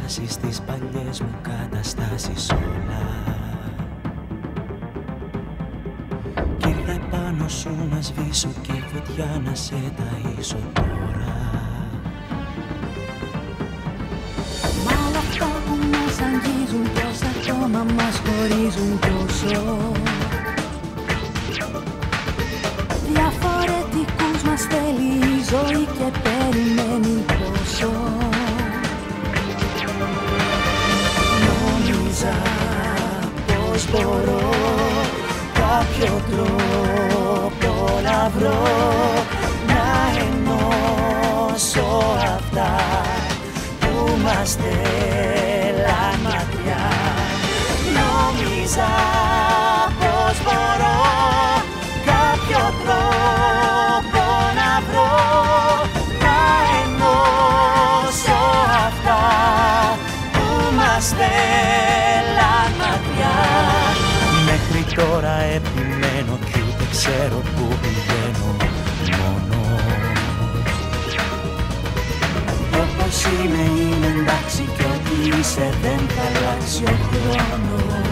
φτάσεις στις παλιές μου καταστάσεις όλα. Κι ήρθα πάνω σου να σβήσω και η φωτιά να σε ταΐσω τώρα. Μ' όλα αυτά που μας αγγίζουν, πως ακόμα μας χωρίζουν τόσο. Διαφορετικούς μας θέλει η ζωή και περιμένει πόσο. Νόμιζα πως μπορώ κάποιο τρόπο να βρω να ενώσω αυτά που μας θέλαν μακριά. Νόμιζα πως μπορώ κάποιο τρόπο να βρω να ενώσω αυτά που μας θέλαν μακριά. Μέχρι τώρα επιμένω κι ούτε ξέρω που πηγαίνω μόνος. Όπως είμαι εντάξει κι ό,τι είσαι δεν θα αλλάξει ο χρόνος.